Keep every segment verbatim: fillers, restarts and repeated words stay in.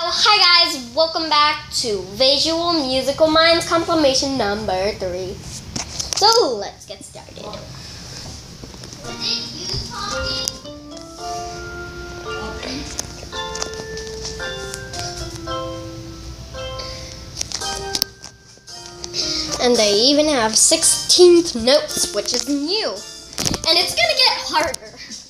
Hi guys, welcome back to Visual Musical Minds Complimation number three. So let's get started. Was it you talking? And they even have sixteenth notes, which is new. And it's gonna get harder.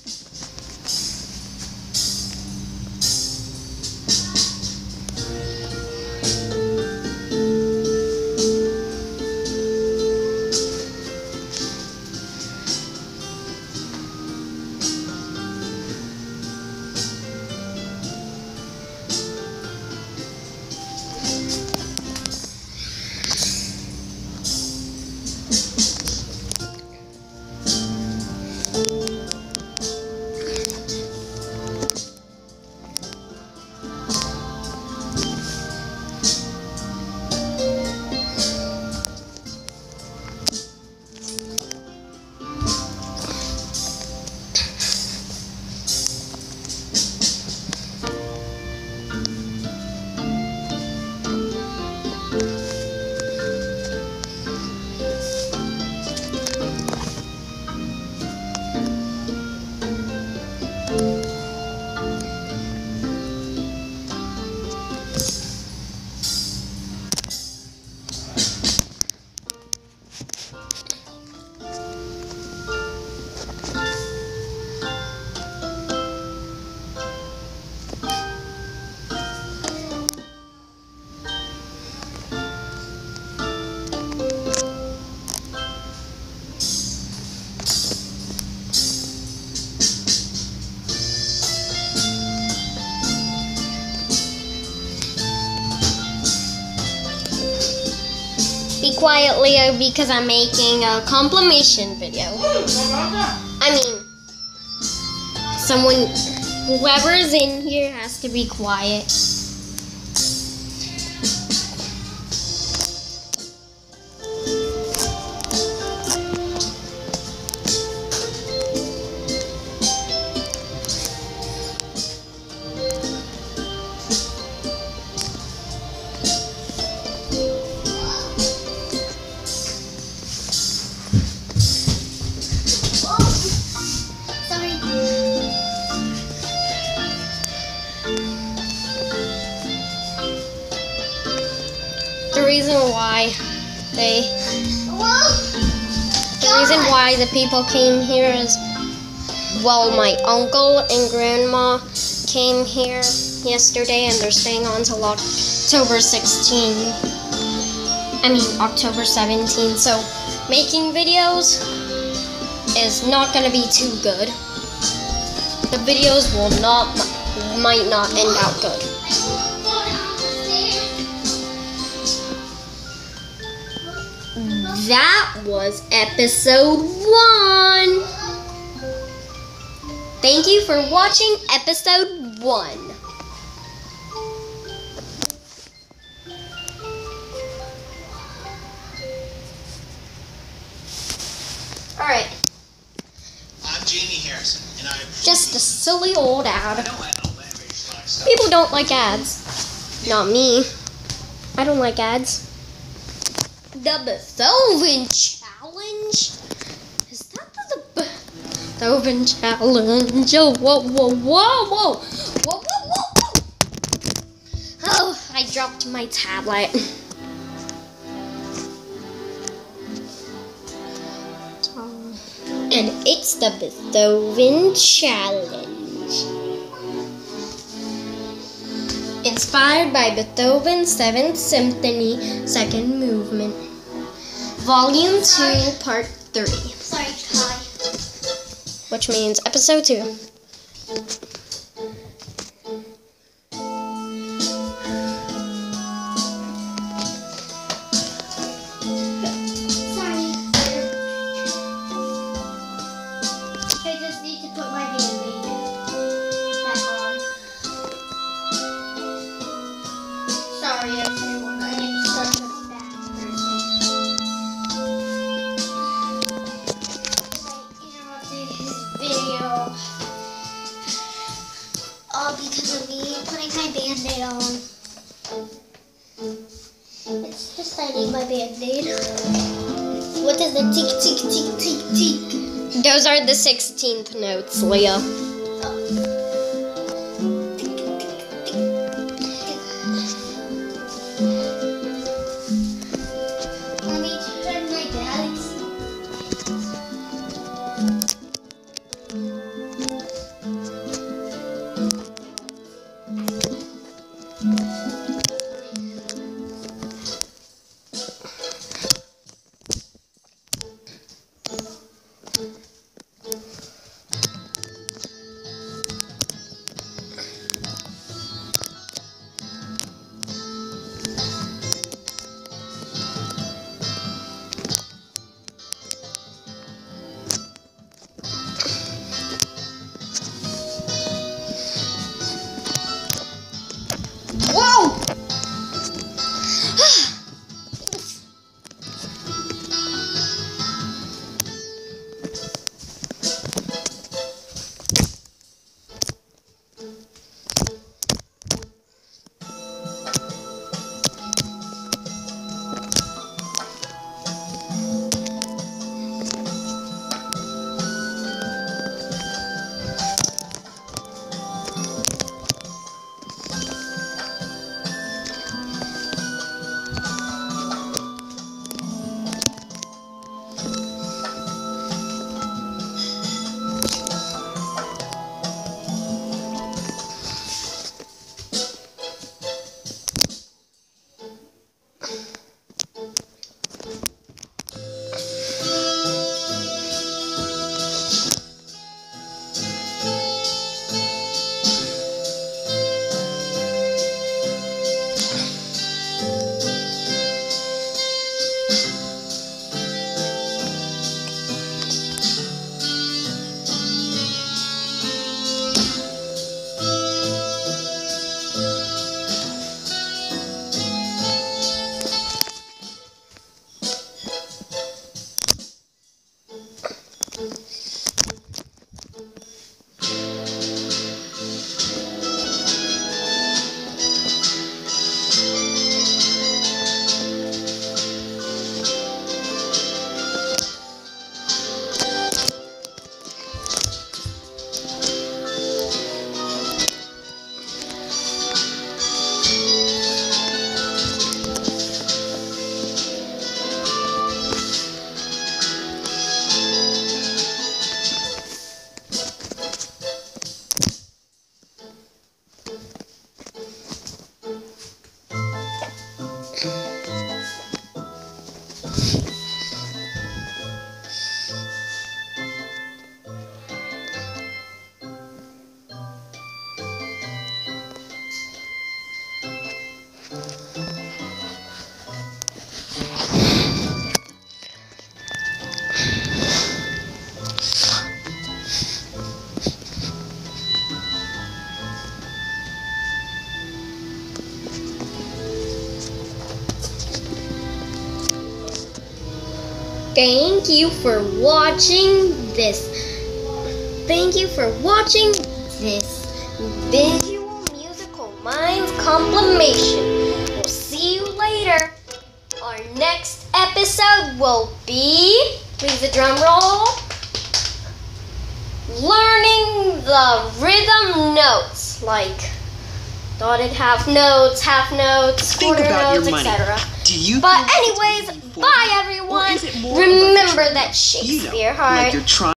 Be quietly because I'm making a complimation video. I mean, someone, whoever's in here has to be quiet. The reason why they, the reason why the people came here is, well, my uncle and grandma came here yesterday and they're staying on until October sixteenth. I mean, October seventeenth. So making videos is not going to be too good. The videos will not, might not end out good. That was episode one. Thank you for watching episode one. Alright. I'm Jamie Harrison, and I Just a silly old ad. I know I don't like very stuff. People don't like ads. Not me. I don't like ads. The Beethoven Challenge? Is that the Beethoven Challenge? Oh, whoa, whoa, whoa, whoa. Whoa, whoa, whoa, whoa. Oh, I dropped my tablet. And it's the Beethoven Challenge. Inspired by Beethoven's seventh Symphony, second movement. Volume two, Part three. Sorry, Kai. Which means episode two. Sorry. I just need to put my band-aid back on. Sorry, everyone. I need to start this back Thursday. I interrupted his video. All because of me putting my band-aid um, it's just I need my band-aid. What is the tick, tick, tick, tick, tick? Those are the sixteenth notes, Leah. Oh. Tick, tick, tick, tick. Let me turn my galaxy. Whoa! Thank you for watching this. Thank you for watching this visual musical minds complimation. We'll see you later. Our next episode will be, please the drum roll, learning the rhythm notes, like dotted half notes, half notes, Think quarter about notes, your money. et cetera. Do you But feel like it's anyways, moving bye forward? everyone. Or is it more like Remember a that you know, Shakespeare like heart. you're trying